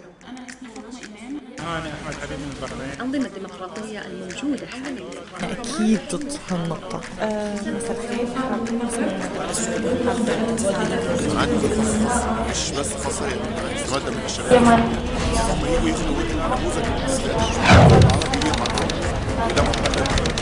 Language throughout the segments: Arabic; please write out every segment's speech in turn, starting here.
أنا اسمي فاطمة إمام. أنا أحمد حبيب من البحرين. الأنظمة الديمقراطية الموجودة حاليا أكيد ضد هالنقطة. مساء الخير، حابة تونس من السعودية، عندي مش بس خاصة استفادة من الشباب ويجوا نموذج العربي وده مقبل.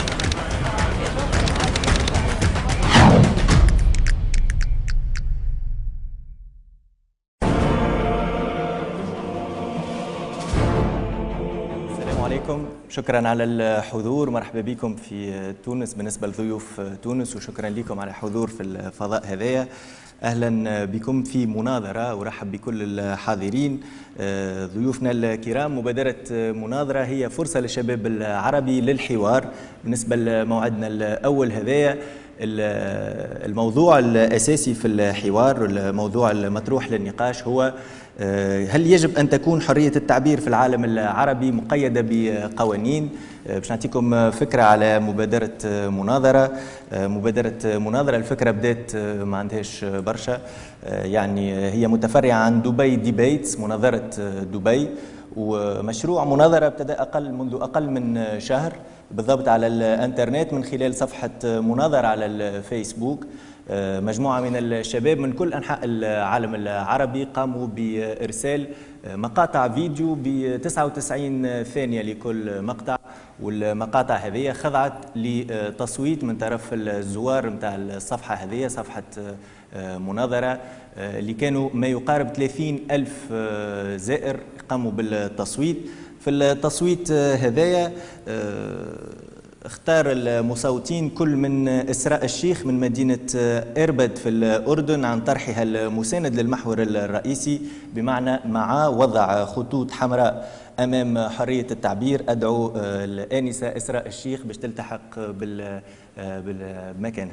شكرا على الحضور، مرحبا بكم في تونس بالنسبة لضيوف تونس، وشكرا لكم على الحضور في الفضاء هذايا. أهلا بكم في مناظرة، ورحب بكل الحاضرين ضيوفنا الكرام. مبادرة مناظرة هي فرصة للشباب العربي للحوار بالنسبة لموعدنا الأول هذايا. الموضوع الأساسي في الحوار، الموضوع المطروح للنقاش هو هل يجب أن تكون حرية التعبير في العالم العربي مقيدة بقوانين؟ باش نعطيكم فكرة على مبادرة مناظرة. مبادرة مناظرة الفكرة بدأت ما عندهاش برشا، يعني هي متفرعة عن دبي ديبيتس، مناظرة دبي، ومشروع مناظرة ابتدأ منذ أقل من شهر بالضبط على الانترنت من خلال صفحة مناظرة على الفيسبوك. مجموعة من الشباب من كل أنحاء العالم العربي قاموا بإرسال مقاطع فيديو ب 99 ثانية لكل مقطع، والمقاطع هذه خضعت لتصويت من طرف الزوار متاع الصفحة هذه، صفحة مناظرة، اللي كانوا ما يقارب 30 ألف زائر قاموا بالتصويت. في التصويت هذايا اختار المصوتين كل من إسراء الشيخ من مدينة إربد في الأردن عن طرحها المساند للمحور الرئيسي، بمعنى مع وضع خطوط حمراء أمام حرية التعبير. أدعو الآنسة إسراء الشيخ باش تلتحق بمكانها.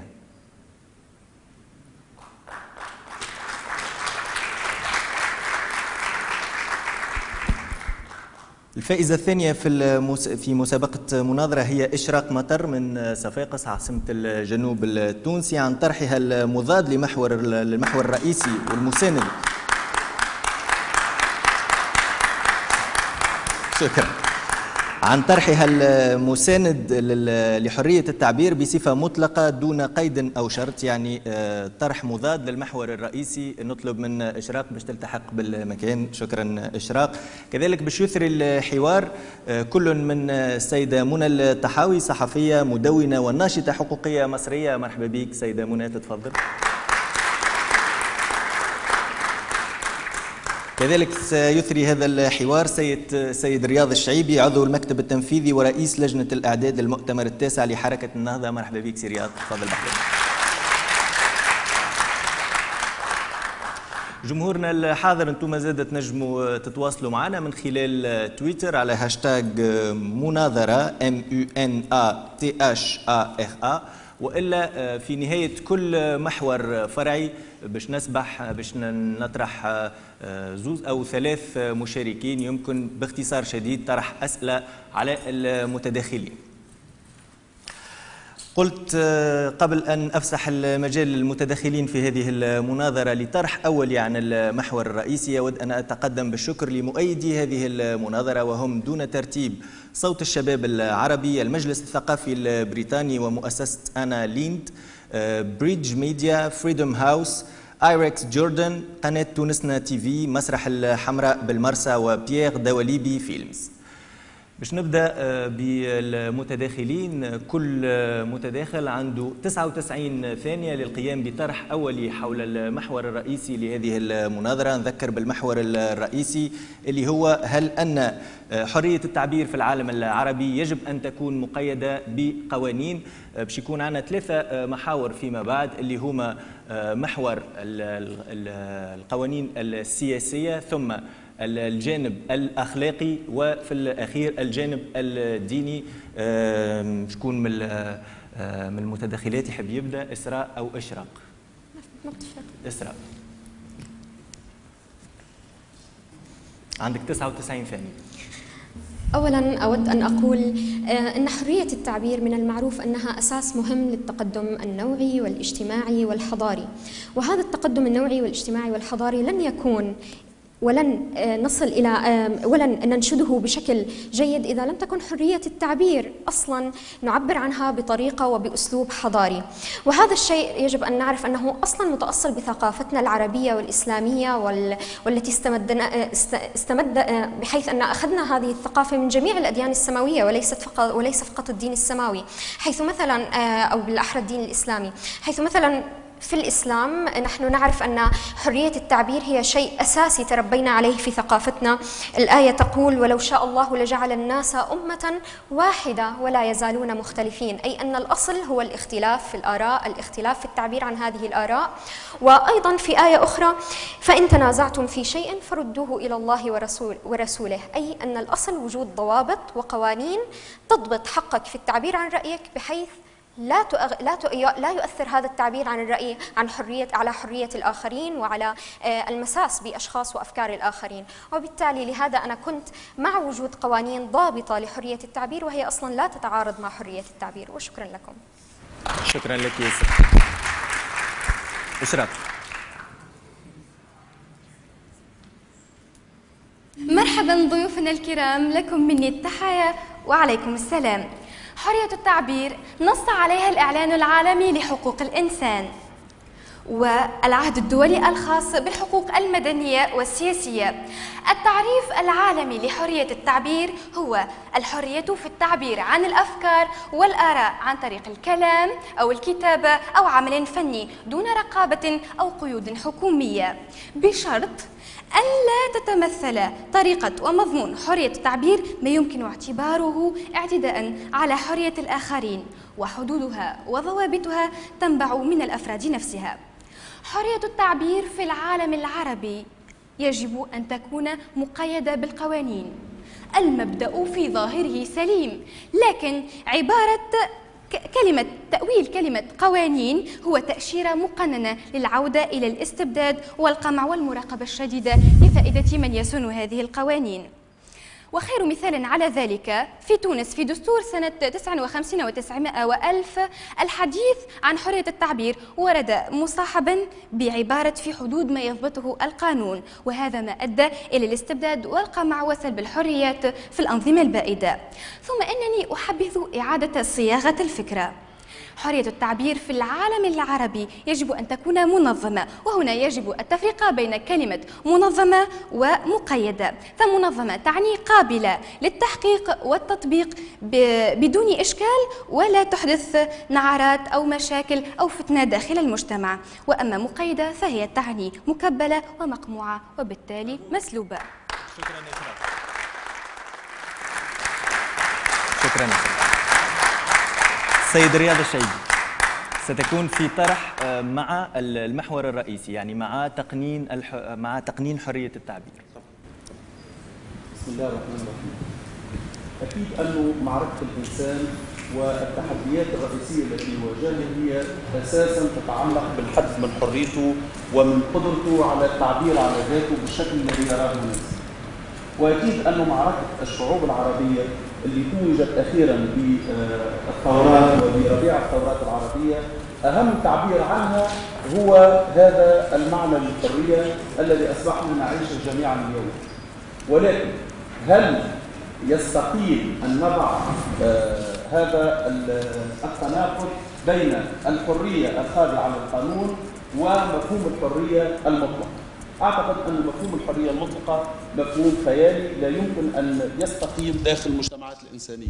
الفائزة الثانية في مسابقة مناظرة هي إشراق مطر من صفاقس عاصمة الجنوب التونسي عن طرحها المضاد للمحور الرئيسي والمساند. شكرا. عن طرحها المساند لحرية التعبير بصفة مطلقة دون قيد أو شرط، يعني طرح مضاد للمحور الرئيسي. نطلب من إشراق باش تلتحق بالمكان. شكرا إشراق. كذلك باش يثري الحوار كل من السيدة منى الطحاوي، صحفية مدونة وناشطة حقوقية مصرية. مرحبا بك سيدة منى، تتفضل. كذلك سيثري هذا الحوار سيد رياض الشعيبي، عضو المكتب التنفيذي ورئيس لجنة الإعداد للمؤتمر التاسع لحركة النهضة. مرحبا بك سي رياض، تفضل بحضرتك. جمهورنا الحاضر، انتم زادت تنجموا تتواصلوا معنا من خلال تويتر على هاشتاج مناظرة MUNATHARA، وإلا في نهاية كل محور فرعي باش نسبح باش نطرح زوز أو ثلاث مشاركين يمكن باختصار شديد طرح أسئلة على المتداخلين. قلت قبل أن أفسح المجال للمتداخلين في هذه المناظرة لطرح أولي عن المحور الرئيسي، أود أن أتقدم بالشكر لمؤيدي هذه المناظرة، وهم دون ترتيب صوت الشباب العربي، المجلس الثقافي البريطاني ومؤسسة أنا ليند، بريدج ميديا، فريدوم هاوس، ايركس جوردن، قناة تونسنا تي في، مسرح الحمراء بالمرسى، وبيير دواليبي فيلمز. باش نبدأ بالمتداخلين. كل متداخل عنده 99 ثانية للقيام بطرح أولي حول المحور الرئيسي لهذه المناظرة. نذكر بالمحور الرئيسي اللي هو هل أن حرية التعبير في العالم العربي يجب أن تكون مقيدة بقوانين. باش يكون عندنا ثلاثة محاور فيما بعد، اللي هما محور القوانين السياسية، ثم الجانب الأخلاقي، وفي الأخير الجانب الديني. شكون من المتداخلات يحب يبدأ؟ إسراء أو إشراق؟ إسراء، عندك 99 ثانية. أولاً أود أن أقول أن حرية التعبير من المعروف أنها أساس مهم للتقدم النوعي والاجتماعي والحضاري، وهذا التقدم النوعي والاجتماعي والحضاري لن يكون ولن نصل إلى ولن ننشده بشكل جيد إذا لم تكن حرية التعبير أصلا نعبر عنها بطريقة وبأسلوب حضاري. وهذا الشيء يجب أن نعرف أنه أصلا متأصل بثقافتنا العربية والإسلامية والتي استمد بحيث أن أخذنا هذه الثقافة من جميع الأديان السماوية وليس فقط الدين السماوي، حيث مثلا أو بالأحرى الدين الإسلامي، حيث مثلا في الإسلام نحن نعرف أن حرية التعبير هي شيء أساسي تربينا عليه في ثقافتنا. الآية تقول: ولو شاء الله لجعل الناس أمة واحدة ولا يزالون مختلفين، أي أن الأصل هو الاختلاف في الآراء، الاختلاف في التعبير عن هذه الآراء. وأيضا في آية أخرى: فإن تنازعتم في شيء فردوه إلى الله ورسوله، أي أن الأصل وجود ضوابط وقوانين تضبط حقك في التعبير عن رأيك بحيث لا يؤثر هذا التعبير عن الرأي على حرية الآخرين وعلى المساس بأشخاص وأفكار الآخرين. وبالتالي لهذا أنا كنت مع وجود قوانين ضابطة لحرية التعبير، وهي أصلا لا تتعارض مع حرية التعبير. وشكرا لكم. شكرا لك ياسر. إشراق. مرحبا ضيوفنا الكرام، لكم مني التحايا وعليكم السلام. حرية التعبير نص عليها الإعلان العالمي لحقوق الإنسان والعهد الدولي الخاص بالحقوق المدنية والسياسية. التعريف العالمي لحرية التعبير هو الحرية في التعبير عن الأفكار والآراء عن طريق الكلام أو الكتابة أو عمل فني دون رقابة أو قيود حكومية، بشرط أن لا تتمثل طريقة ومضمون حرية التعبير ما يمكن اعتباره اعتداء على حرية الآخرين، وحدودها وضوابطها تنبع من الأفراد نفسها. حرية التعبير في العالم العربي يجب أن تكون مقيدة بالقوانين. المبدأ في ظاهره سليم، لكن تأويل كلمة قوانين هو تأشيرة مقننة للعودة إلى الاستبداد والقمع والمراقبة الشديدة لفائدة من يسن هذه القوانين. وخير مثال على ذلك في تونس في دستور سنة 59 و900 و1000 الحديث عن حرية التعبير ورد مصاحبا بعبارة في حدود ما يضبطه القانون، وهذا ما أدى إلى الاستبداد والقمع وسلب الحريات في الأنظمة البائدة. ثم إنني أحبذ إعادة صياغة الفكرة. حرية التعبير في العالم العربي يجب أن تكون منظمة، وهنا يجب التفرقة بين كلمة منظمة ومقيدة. فمنظمة تعني قابلة للتحقيق والتطبيق بدون إشكال ولا تحدث نعرات أو مشاكل أو فتنة داخل المجتمع، وأما مقيدة فهي تعني مكبلة ومقموعة وبالتالي مسلوبة. شكرا. سيد رياض الشيبي، ستكون في طرح مع المحور الرئيسي، يعني مع تقنين حرية التعبير. بسم الله الرحمن الرحيم. أكيد أنه معركة الإنسان والتحديات الرئيسية التي يواجهها هي أساساً تتعلق بالحد من حريته ومن قدرته على التعبير على ذاته بالشكل الذي يراه الناس. وأكيد أنه معركة الشعوب العربية اللي توجت أخيراً بالثورات وبربيع الثورات العربية، أهم تعبير عنها هو هذا المعنى للحرية الذي أصبحنا نعيشه جميعاً اليوم. ولكن هل يستقيم أن نضع هذا التناقض بين الحرية الخاضعة للقانون ومفهوم الحرية المطلق؟ أعتقد أن مفهوم الحرية المطلقة مفهوم خيالي لا يمكن أن يستقيم داخل المجتمعات الإنسانية.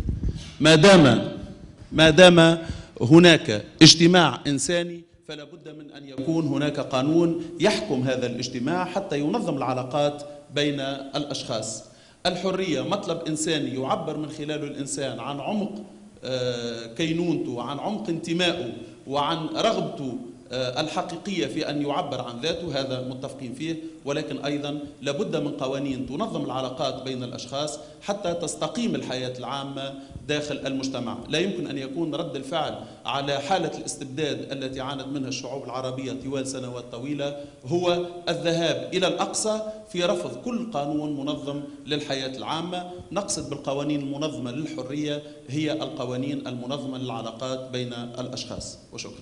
ما دام هناك اجتماع إنساني فلا بد من أن يكون هناك قانون يحكم هذا الاجتماع حتى ينظم العلاقات بين الأشخاص. الحرية مطلب إنساني يعبر من خلاله الإنسان عن عمق كينونته وعن عمق انتمائه وعن رغبته الحقيقية في أن يعبر عن ذاته، هذا متفقين فيه. ولكن أيضا لابد من قوانين تنظم العلاقات بين الأشخاص حتى تستقيم الحياة العامة داخل المجتمع. لا يمكن أن يكون رد الفعل على حالة الاستبداد التي عانت منها الشعوب العربية طوال سنوات طويلة هو الذهاب إلى الأقصى في رفض كل قانون منظم للحياة العامة. نقصد بالقوانين المنظمة للحرية هي القوانين المنظمة للعلاقات بين الأشخاص. وشكرا.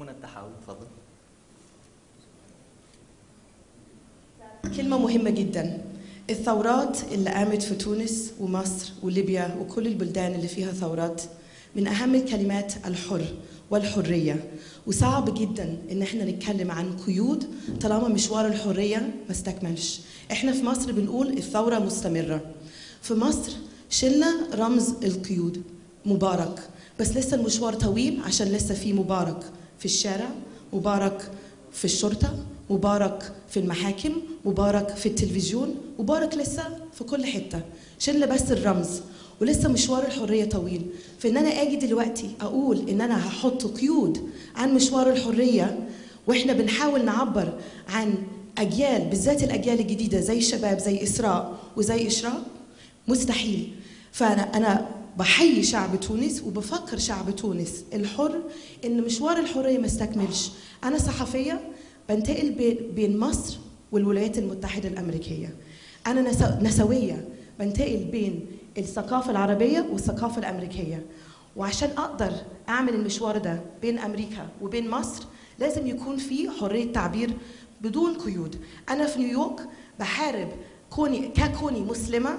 منى التحاوي تفضل. كلمة مهمة جدا. الثورات اللي قامت في تونس ومصر وليبيا وكل البلدان اللي فيها ثورات من أهم الكلمات الحر والحرية، وصعب جدا إن احنا نتكلم عن قيود طالما مشوار الحرية ما استكملش. احنا في مصر بنقول الثورة مستمرة. في مصر شلنا رمز القيود مبارك، بس لسه المشوار طويل عشان لسه في مبارك في الشارع، مبارك في الشرطة، مبارك في المحاكم، مبارك في التلفزيون، مبارك لسه في كل حتة. شلنا بس الرمز ولسه مشوار الحرية طويل. فإن أنا أجي دلوقتي أقول إن أنا هحط قيود عن مشوار الحرية وإحنا بنحاول نعبر عن أجيال، بالذات الأجيال الجديدة زي الشباب زي إسراء وزي إشراق، مستحيل. فأنا بحيي شعب تونس وبفكر شعب تونس الحر إن مشوار الحرية ما استكملش. أنا صحفية بنتقل بين مصر والولايات المتحدة الأمريكية. أنا نسوية بنتقل بين الثقافة العربية والثقافة الأمريكية، وعشان أقدر أعمل المشوار ده بين أمريكا وبين مصر لازم يكون في حرية تعبير بدون قيود. أنا في نيويورك بحارب كوني مسلمة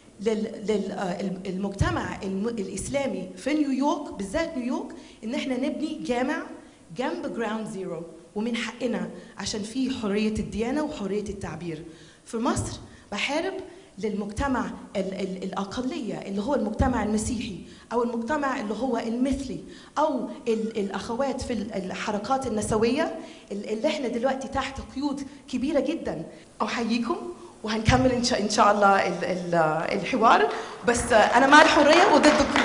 للمجتمع الإسلامي في نيويورك، بالذات نيويورك، إن احنا نبني جامع جنب جراوند زيرو، ومن حقنا عشان في حرية الديانة وحرية التعبير. في مصر بحارب للمجتمع الأقلية اللي هو المجتمع المسيحي أو المجتمع اللي هو المثلي أو الأخوات في الحركات النسوية اللي احنا دلوقتي تحت قيود كبيرة جدا. أحييكم وهنكمل إن شاء الله الحوار، بس أنا مع الحرية وضد القيود.